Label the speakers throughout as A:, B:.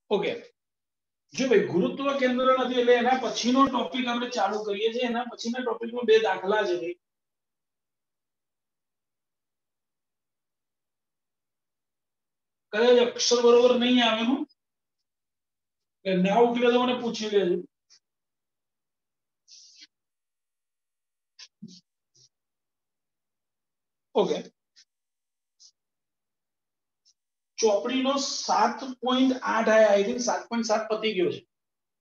A: Okay जो भाई गुरुत्व केंद्र નથી એટલે એના પછીનો ટોપિક આપણે ચાલુ કરીએ છીએ એના પછીના ટોપિકમાં બે દાખલા છે ભાઈ કદાચ અક્ષર બરોબર નહીં આવે હું કે ના ઉકલે તો મને પૂછી લેજો ઓકે ચોપડીનો 7.8 આયા આઈ થિંક 7.7 પતી ગયો છે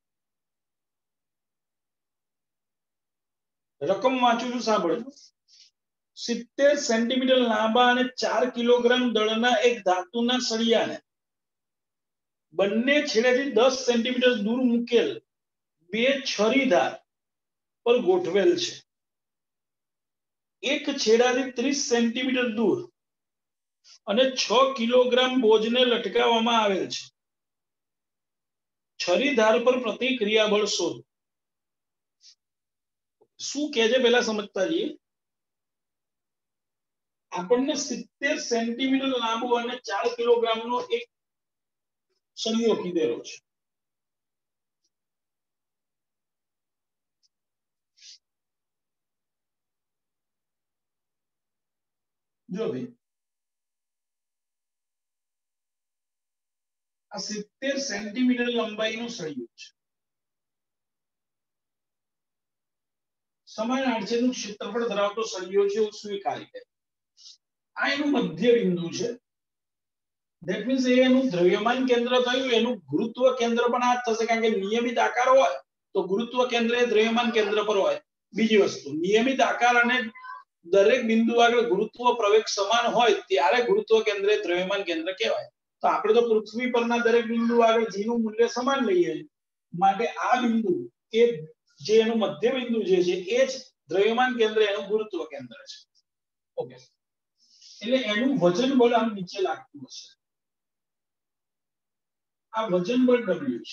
A: રકમ વાંચું છું સાંભળો 70 સેન્ટીમીટર લાંબા અને 4 કિલોગ્રામ દળના એક ધાતુના સળિયાને બંને છેડેથી 10 સેન્ટીમીટર દૂર મૂકેલ બે છરીધાર પર ગોઠવેલ છે એક છેડાથી 30 સેન્ટીમીટર દૂર અને 6 કિલોગ્રામ બોજને લટકાવવામાં આવેલ છે છરીધાર પર પ્રતિક્રિયા બળ શોધો શું કહે છે પહેલા સમજતા જઈએ આપણને 70 સેન્ટીમીટર લાંબો અને 4 કિલોગ્રામનો એક સળિયો કીધેલો છે જો ભાઈ આ 70 સેન્ટીમીટર લંબાઈનો સળિયો છે સમાન આડછેદનું ક્ષેત્રફળ ધરાવતો સળિયો છે એવું સ્વીકારીએ આ એનું મધ્ય બિંદુ છે ધેટ મીન્સ એનું દ્રવ્યમાન કેન્દ્ર થયું એનું ગુરુત્વ કેન્દ્ર પણ આ થશે કારણ કે નિયમિત આકાર હોય તો ગુરુત્વ કેન્દ્ર એ દ્રવ્યમાન કેન્દ્ર પર હોય બીજી વસ્તુ નિયમિત આકાર અને દરેક બિંદુ આગળ ગુરુત્વ પ્રવેગ સમાન હોય ત્યારે ગુરુત્વ કેન્દ્ર એ દ્રવ્યમાન કેન્દ્ર કહેવાય તો આપણે તો પૃથ્વી પરના દરેક બિંદુ આગળ g નું મૂલ્ય સમાન લઈએ માટે આ બિંદુ એ જે એનું મધ્ય બિંદુ જે છે એ જ દ્રવ્યમાન કેન્દ્ર એનું ગુરુત્વ કેન્દ્ર છે ઓકે એટલે એનું વજન બળ આમ નીચે લાગતું હશે આ વજન બળ w છે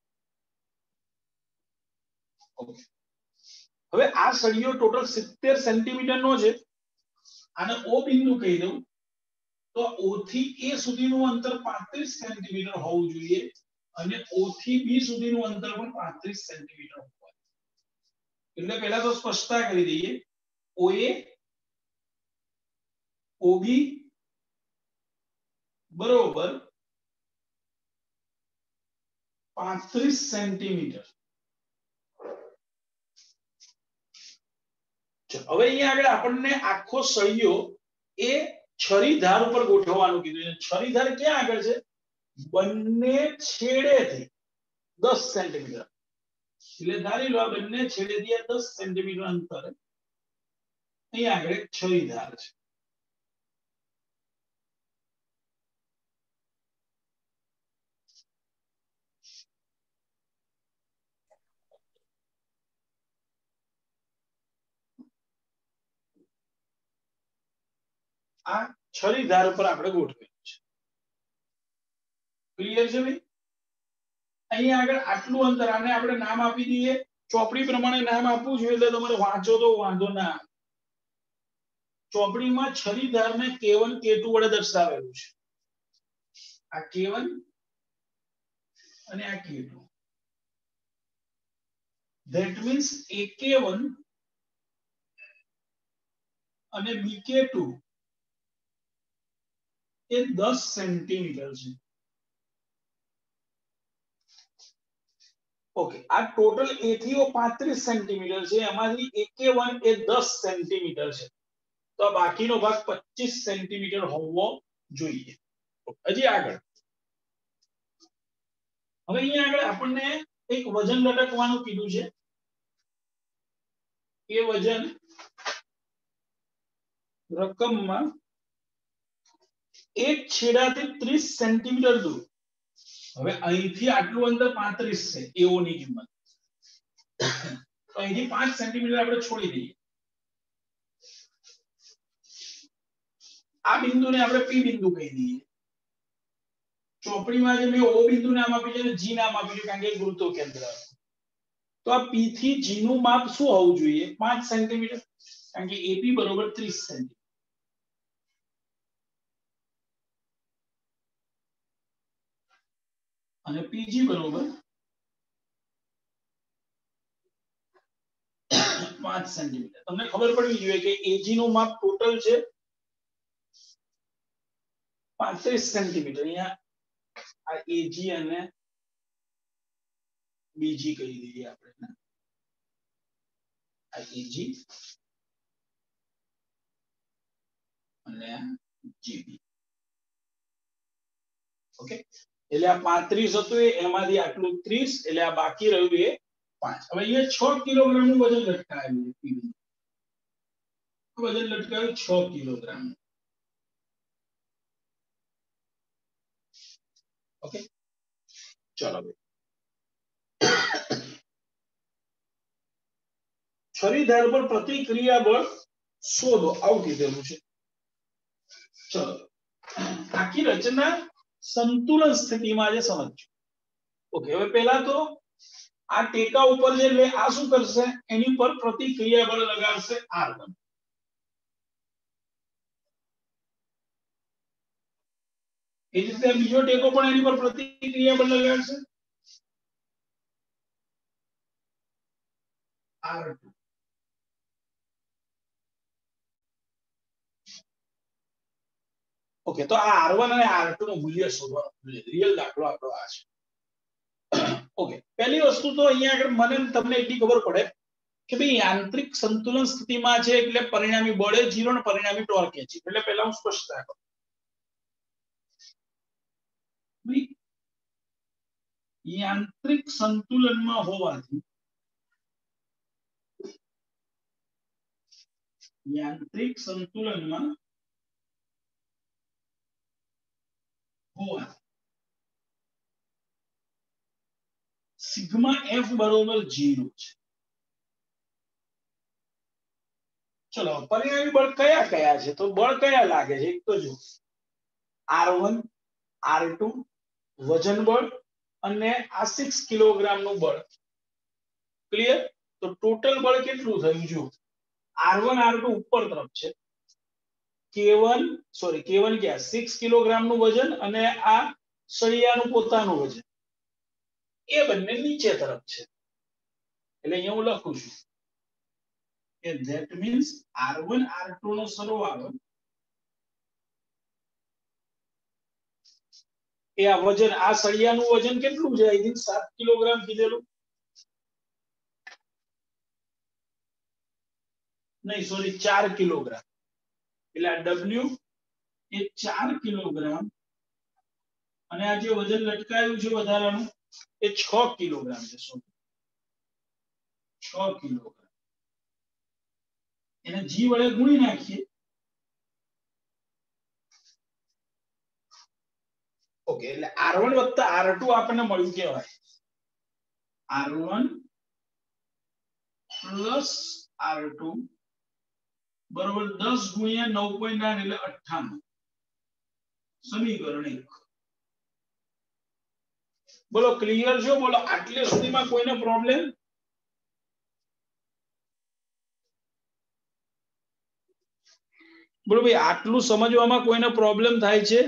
A: ઓકે હવે આ સળિયો ટોટલ 70 સેન્ટીમીટર નો છે આને O બિંદુ કહી દઉં તો O થી A સુધીનું અંતર 35 સેન્ટીમીટર હોવું જોઈએ અને O થી B સુધીનું અંતર પણ 35 સેન્ટીમીટર હોવું એટલે પહેલા તો સ્પષ્ટતા કરી દઈએ OA OB બરોબર 35 સેન્ટીમીટર હવે અહીંયા આગળ આપણને આખો સળિયો એ છરીધાર ઉપર ગોઠવવાનું કીધું છે છરીધાર ક્યાં આગળ છે બંને છેડેથી 10 સેન્ટીમીટર એટલે ધારી લો આ બંને છેડેથી 10 સેન્ટીમીટર અંતરે અહીંયા આગળ એક છરીધાર છે આ છરીધાર પર આપણે ગોઠવેલું છે ક્લિયર છે ભાઈ અહીંયા આગળ આટલું અંતર આને આપણે નામ આપી દઈએ ચોપડી પ્રમાણે નામ આપવું જોઈએ એટલે તમારે વાંચો તો વાંધો ના ચોપડીમાં છરીધારને K1 K2 વડે દર્શાવેલું છે આ K1 અને આ K2 that means AK1 અને BK2 એ 10 સેન્ટીમીટર છે ઓકે આ ટોટલ A થી O 35 સેન્ટીમીટર છે એમાંથી AK1 એ 10 સેન્ટીમીટર છે તો આ બાકીનો ભાગ 25 સેન્ટીમીટર હોવો જોઈએ હજી આગળ હવે અહીંયા આગળ આપણને એક વજન લટકવાનું કીધું છે એ વજન રકમમાં એક છેડાથી 30 સેન્ટીમીટર દૂર હવે અહીંથી આટલું અંતર 35 છે એઓ ની કિંમત તો અહીંથી 5 સેન્ટીમીટર આપણે છોડી દઈએ આ બિંદુને આપણે P બિંદુ કહી દઈએ ચોપડીમાં જે મેં O બિંદુ નામ આપ્યું છે અને G નામ આપ્યું છે કારણ કે ગુરુત્વ કેન્દ્ર તો આ P થી G નું માપ શું હોવું જોઈએ 5 સેન્ટીમીટર કારણ કે AP બરોબર 30 સેન્ટીમીટર અને પીજી બરોબર 5 સેન્ટીમીટર. તમને ખબર પડવી જોઈએ કે એજી નું માપ ટોટલ છે 35 સેન્ટીમીટર. અહીંયા આ એજી અને બીજી કહી દઈએ આપણે. આ એજી અને જીબી. ઓકે, એટલે આ 35 હતું એમાંથી આટલું 30, એટલે આ બાકી રહ્યું એ 5. હવે અહીંયા 6 કિલોગ્રામ નું વજન લટકાયેલું છે. વજન લટકાયું 6 કિલોગ્રામ. ઓકે, ચલો ભાઈ. છરી ધાર પર પ્રતિક્રિયા બળ શોધો, આવું કીધેલું છે. ચલો, આખી રચના સંતુલન સ્થિતિમાં જે સમજજો. ઓકે, હવે પહેલા તો આ ટેકા ઉપર જે લે આ શું કરશે, એની પર પ્રતિક્રિયા બળ લગાડશે R1. એ જ રીતે બીજો ટેકો પણ એની પર પ્રતિક્રિયા બળ લગાડશે R2. ઓકે, તો આ R1 અને R2 નું મૂલ્ય શોધવાનું છે. રિયલ દાખલો આપણો આ છે. ઓકે, પહેલી વસ્તુ તો અહીંયા આગળ મને તમને એટલી ખબર પડે કે ભાઈ યાંત્રિક સંતુલન સ્થિતિમાં છે એટલે પરિણામી બળ એ 0 અને પરિણામી ટોર્ક એ 0. એટલે પહેલા હું સ્પષ્ટતા કરું. યાંત્રિક સંતુલનમાં હોવાથી સિગ્મા F બરોબર 0 છે. ચલો, પરિણામી બળ કયા કયા છે? તો બળ કયા લાગે છે? એક તો જો R1 R2 વજન બળ અને આ 6 કિલોગ્રામ નું બળ. ક્લિયર? તો ટોટલ બળ કેટલું થયું? જો R1 R2 ઉપર તરફ છે, K1 ક્યાં 6 કિલોગ્રામ નું વજન અને આ સળિયાનું પોતાનું વજન એ બંને નીચે તરફ છે. એટલે અહીંયા હું લખું છું કે that means R1 R2 નો સરવાળો એ આ વજન, આ સળિયાનું વજન કેટલું છે? આઈ થિંક 7 કિલોગ્રામ કીધેલું. નહીં, સોરી 4 કિલોગ્રામ. એટલે આ W એ 4 કિલોગ્રામ અને આ જે વજન લટકાયું છે વધારાનું એ 6 કિલોગ્રામ છે. 6 કિલોગ્રામ. એને G વડે ગુણી નાખીએ. ઓકે, એટલે R1 વત્તા R2 આપણને મળ્યું કેવાય R1 પ્લસ R2 બરોબર 10 ગુણ્યા 9.8 એટલે 98. સમીકરણ 1. બોલો ક્લિયર છો? બોલો આટલે સુધીમાં કોઈને પ્રોબ્લેમ? બોલો ભાઈ, આટલું સમજવામાં કોઈને પ્રોબ્લેમ થાય છે?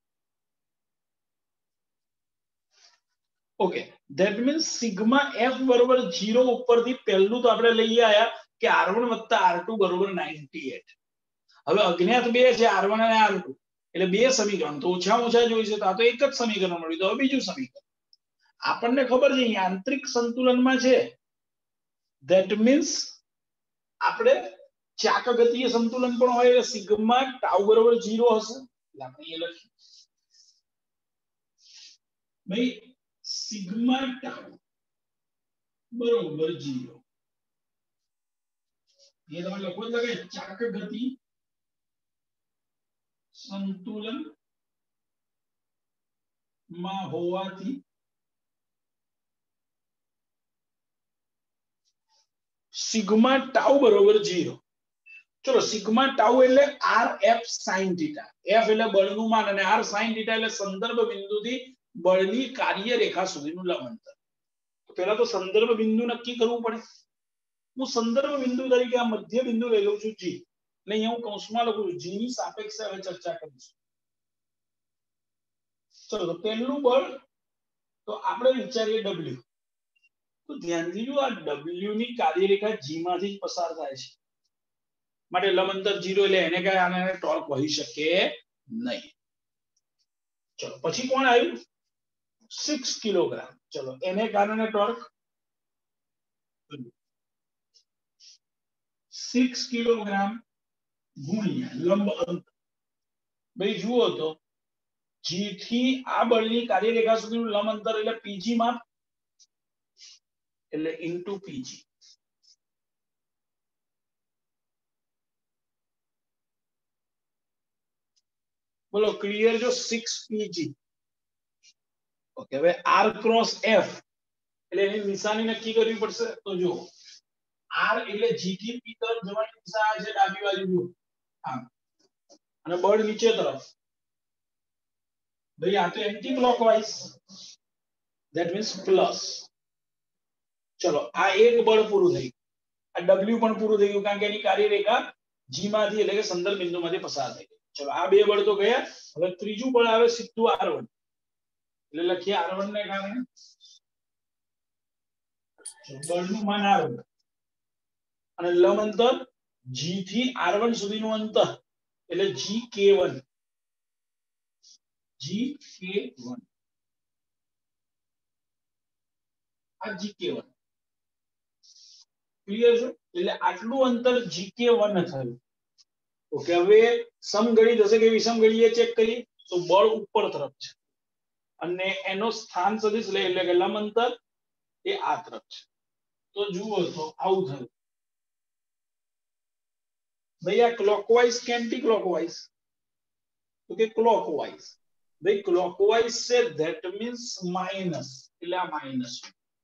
A: Okay, that means sigma F બરોબર 0 ઉપરથી પહેલું તો આપણે લઈ આયા કે R1 વત્તા R2 બરોબર 98. હવે અજ્ઞાત બે છે R1 અને R2, એટલે બે સમીકરણ તો ઓછામાં ઓછા જોઈશે. તો આ તો એક જ સમીકરણ મળ્યું. તો હવે બીજું સમીકરણ આપણને ખબર છે યાંત્રિક સંતુલનમાં છે, ધેટ મીન્સ આપણે ચાક ગતિય સંતુલન પણ હોય એટલે સિગ્મા ટાઉ બરોબર 0 હશે. એટલે આપણે એ લખીએ ભાઈ સિગ્મા ટાઉ બરોબર 0. એ તમે લખો એટલે કે ચાક ગતિ સંતુલન માં હોવાથી સિગ્મા ટાઉ બરોબર 0. ચલો, સિગ્મા ટાઉ એટલે RF sin થીટા. F એટલે બળનું માન અને R sin થીટા એટલે સંદર્ભ બિંદુથી બળની કાર્ય રેખા સુધીનું લંબાંતર. તો પહેલા તો સંદર્ભ બિંદુ નક્કી કરવું પડે. હું સંદર્ભ બિંદુ તરીકે આ મધ્ય બિંદુ લઈ લઉં છું G. એટલે અહીંયા હું કૌંસમાં લખું છું G ની સાપેક્ષે હવે ચર્ચા કરીશું. ચલો, તો પહેલું બળ તો આપણે વિચારીએ W, તો ધ્યાનથી જો આ W ની કાર્યરેખા G માંથી જ પસાર થાય છે, માટે લંબ અંતર 0 એટલે એને કઈ આને ટોર્ક વહી શકે નહીં. ચલો પછી કોણ આવ્યું? 6 કિલોગ્રામ. ચલો એને કારણે ટોર્ક 6 કિલોગ્રામ ગુણ્યા લંબ અંતર. ભાઈ જુઓ તો G થી આ બળની કાર્યરેખા સુધીનું લંબ અંતર એટલે PG માપ, એટલે ઇન્ટુ PG. બોલો ક્લિયર? જો 6 PG. ઓકે, હવે R ક્રોસ F એટલે એની નિશાની નક્કી કરવી પડશે. તો જો R એટલે G થી P તરફ જવાની દિશા છે, ડાબી બાજુ જુઓ આમ, અને બળ નીચે તરફ. ભાઈ આ તો anticlockwise, that means plus. ચલો આ એક બળ પૂરું થઈ ગયું, આ W પણ પૂરું થઈ ગયું, કારણ કે એની કાર્યરેખા G માંથી એટલે કે સંદર્ભ બિંદુમાંથી પસાર થઈ ગઈ. ચલો આ બે બળ તો ગયા. હવે ત્રીજું બળ આવે સીધું R1, એટલે લખીએ R1 ને કારણે બળનું માન R1 અને લંબ અંતર G થી R1 સુધીનું અંતર એટલે GK1. GK1 આ GK1 ક્લિયર છે? એટલે આટલું અંતર GK1 થયું. ઓકે, હવે સમઘડી થશે કે વિષમઘડી એ ચેક કરીએ. તો બળ ઉપર તરફ છે અને એનો સ્થાન સદિશ લે એટલે કે લંબ અંતર એ આ તરફ છે. તો જુઓ તો આવું થયું. ભાઈ આ ક્લોકવાઇઝ કે એન્ટી ક્લોકવાઇઝ? તો કે ક્લોકવાઇઝ. ભાઈ ક્લોકવાઇઝ છે, ધેટ મીન્સ માઇનસ, એટલે આ માઇનસ.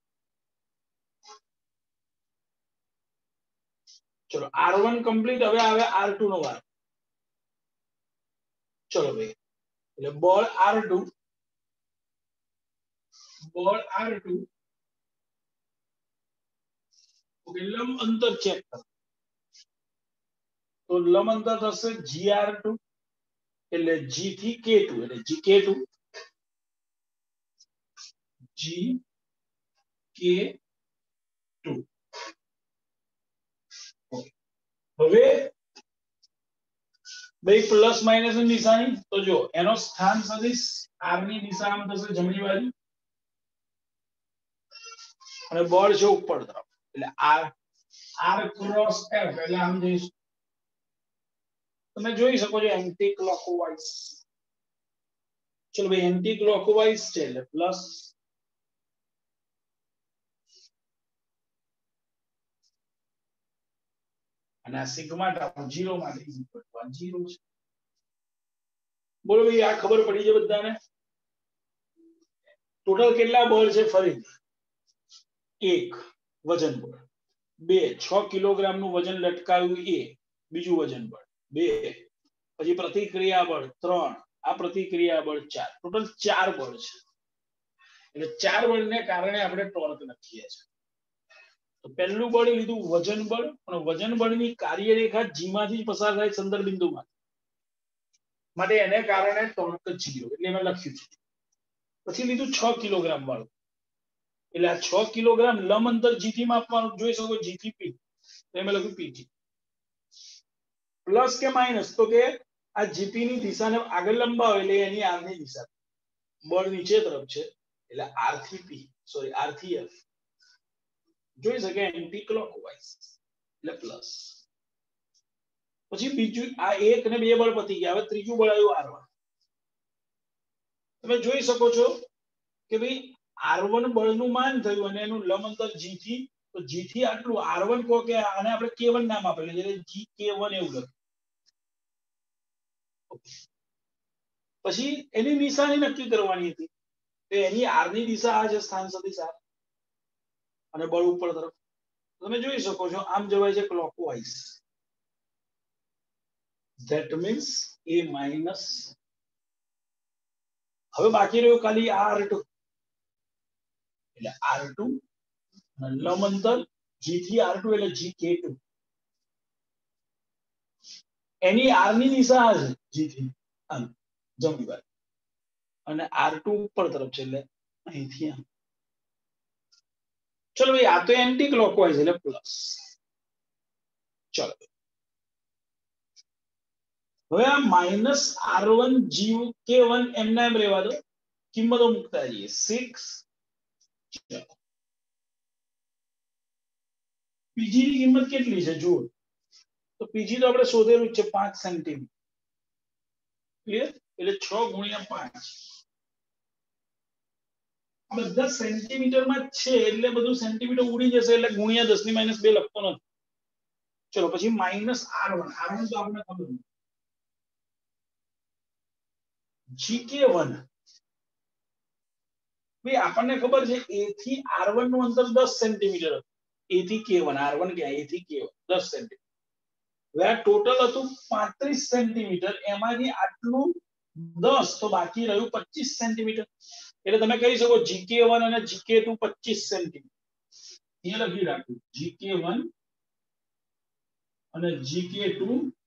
A: ચલો R1 કમ્પ્લીટ. હવે આવે R2 નો વાર. ચલો ભાઈ, એટલે બળ R2, બળ R2. ઓકે, લંબ અંતર ચેક કરો. તો લંબ અંતર થશે GR2 એટલે G થી K2 એટલે GK2, GK2. હવે ભાઈ પ્લસ માઇનસ ની નિશાની. તો જો એનો સ્થાન સદિશ R ની દિશા આમ થશે જમણી બાજુ, અને બળ છે ઉપર તરફ એટલે R ક્રોસ F એટલે આમ જઈશું. તમે જોઈ શકો છો એન્ટી ક્લોકવાઇઝ. ચલો ભાઈ એન્ટી ક્લોકવાઇઝ છે એટલે પ્લસ, અને આ સિગ્મા ટાઉ 0 માટે ઇઝ ઇક્વલ ટુ આ 0 છે. બોલો ભાઈ આ ખબર પડી છે બધાને? ટોટલ કેટલા બળ છે? ફરીથી 1 વજન બળ, 2 6 કિલોગ્રામ નું વજન લટકાવ્યું એ બીજું વજન બળ, 2 પછી પ્રતિક્રિયા બળ 3, આ પ્રતિક્રિયા બળ 4, ટોટલ 4 બળ છે. એટલે 4 બળને કારણે આપણે ટોર્ક લખીએ છીએ. તો પહેલું બળ લીધું વજન બળ, અને વજન બળની કાર્યરેખા G માંથી પસાર થાય સંદર્ભ બિંદુમાં, માટે એને કારણે ટોર્ક 0 એટલે મેં લખ્યું છે. પછી લીધું 6 કિલોગ્રામ વાળું, એટલે આ 6 કિલોગ્રામ લંબ અંતર G થી માપવાનું. જોઈ શકો G થી P, મેં લખ્યું PG. પ્લસ કે માઇનસ? તો કે આ GP ની દિશાને આગળ લંબાવે એટલે એની R ની દિશા, બળ નીચે તરફ છે એટલે R થી P, સોરી R થી F. જોઈ શકે એન્ટી ક્લોકવાઇઝ એટલે પ્લસ. પછી બીજું આ 1 ને 2 બળ પતી ગયા. હવે ત્રીજું બળ આવ્યું R1. તમે જોઈ શકો છો કે ભાઈ R1 બળનું માન થયું અને એનું લંબ અંતર G થી, તો G થી આટલું R1 કહો કે આને આપણે K1 નામ આપેલું એટલે GK1 એવું લખ્યું. પછી એની નિશાની નક્કી કરવાની હતી. તો એની R ની દિશા આ છે, સ્થાન સદિશ R, અને બળ ઉપર તરફ. તમે જોઈ શકો છો આમ જવાય છે clockwise, that means A minus. હવે બાકી રહ્યું ખાલી R2, એટલે R2 અને લંબ અંતર G થી R2 એટલે GK2. એની R ની દિશા આ છે G થી આમ જમણી બાજુ, અને R2 ઉપર તરફ છે એટલે અહીંથી આમ. ચલો ભાઈ આ તો એન્ટી ક્લોકવાઇઝ એટલે પ્લસ. ચલો હવે આ માઇનસ R1 K1 એમના એમ રહેવા દો, કિંમતો મૂકતા જઈએ 6. પીજી ની કિંમત કેટલી છે જુઓ, તો પીજી તો આપણે શોધેલું છે 5 સેન્ટીમીટર. ક્લિયર? એટલે 6 ગુણ્યા 5. બધા સેન્ટીમીટરમાં જ છે એટલે બધું સેન્ટીમીટર ઉડી જશે એટલે ગુણ્યા 10 ની -2 લખતો નથી. ચલો પછી માઇનસ R1. R1 તો આપણે ખબર છે. GK1 ભાઈ આપણને ખબર છે A થી R1 નું અંતર 10 સેન્ટીમીટર હતું. A થી K1, R1 ક્યાં A થી K1 10 સેન્ટીમીટર. હવે આ ટોટલ હતું 35 સેન્ટીમીટર, એમાંથી આટલું 10 તો બાકી રહ્યું 25 સેન્ટીમીટર. એટલે તમે કહી શકો GK1 અને GK2 25 સેન્ટીમીટર. અહીંયા લખી રાખું GK1 અને GK2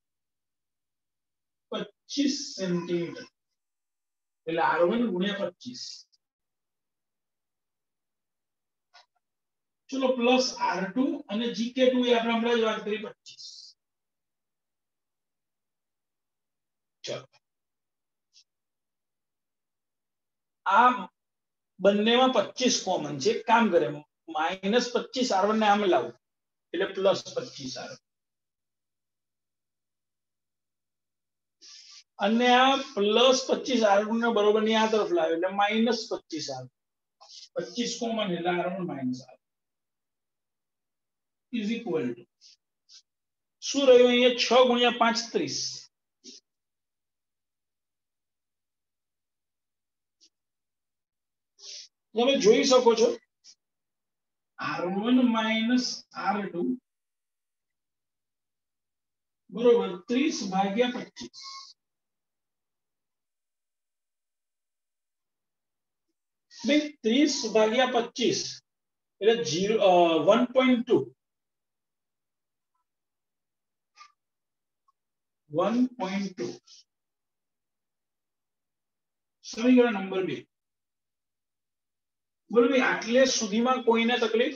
A: 25 સેન્ટીમીટર. એટલે R1 ગુણ્યા 25. ચલો પ્લસ R2 અને GK2 એ આપણે હમણાં જ વાત કરી 25. ચલો આ બંનેમાં 25 કોમન છે. કામ કરે -25 R1 ને આમ લાવો એટલે +25 R1 અને આ +25 R2 ને બરોબર ની આ તરફ લાવ્યો એટલે -25 R2. 25 કોમન એટલે R1 - R2 is equal to શું રહ્યું અહીંયા 6 ગુણ્યા 5 30. તમે જોઈ શકો છો R1 - R2 બરોબર 30/25. ભાઈ 30/25 એટલે 1.2. 1.2 સમીકરણ નંબર 2. બોલો ભાઈ આટલે સુધીમાં કોઈને તકલીફ?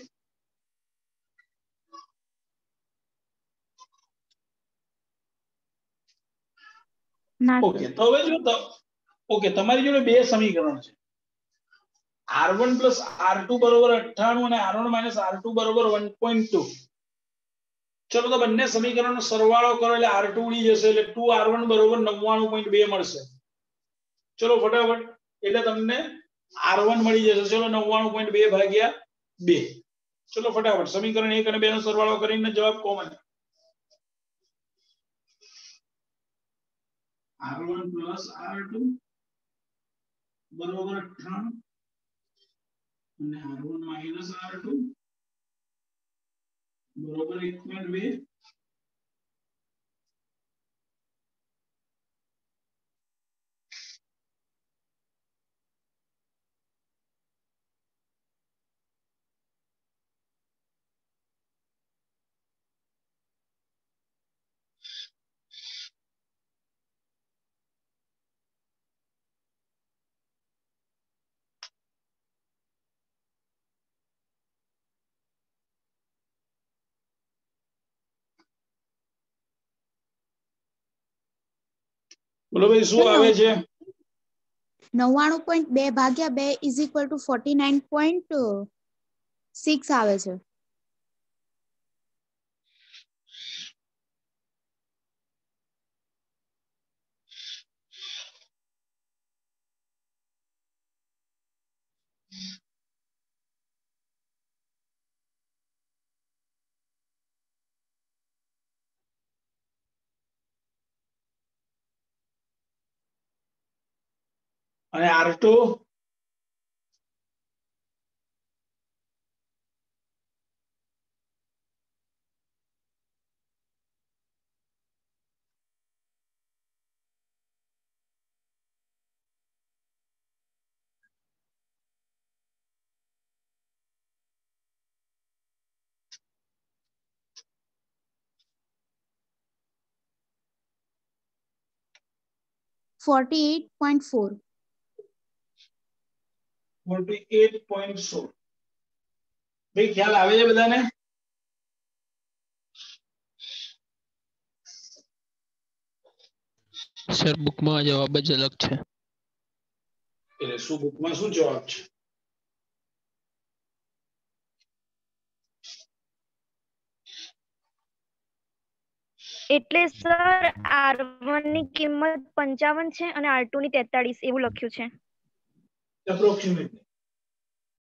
A: ઓકે તો હવે જો ઓકે તમારી જોડે બે સમીકરણ છે. R1 + R2 બરોબર 98 અને R1 - R2 બરોબર 1.2. ચલો તો બંને સમીકરણનો સરવાળો કરો એટલે R2 ઉડી જશે એટલે 2R1 બરોબર 99.2 મળશે. ચલો ફટાફટ એટલે તમને R1 મળી જશે. ચલો 99.2 ભાગ્યા 2. ચલો ફટાફટ સમીકરણ 1 અને 2 નો સરવાળો કરીને જવાબ કોમન. R1 + R2 બરોબર 98 અને R1 - R2 બરોબર 1.2. બોલો ભાઈ શું આવે છે?
B: 99.2 ભાગ્યા 2 ઇઝ ઇક્વલ ટુ 49.6 આવે છે.
A: અને R2
B: 48.4.
A: 48.16 ભાઈ ખ્યાલ આવે છે બધાને?
C: સર બુકમાં જવાબ જ અલગ છે.
A: એટલે શું બુકમાં શું જવાબ છે?
D: એટલે સર R1 ની કિંમત 55 છે અને R2 ની 43 એવું લખ્યું છે.
A: એપ્રોક્સિમેટલી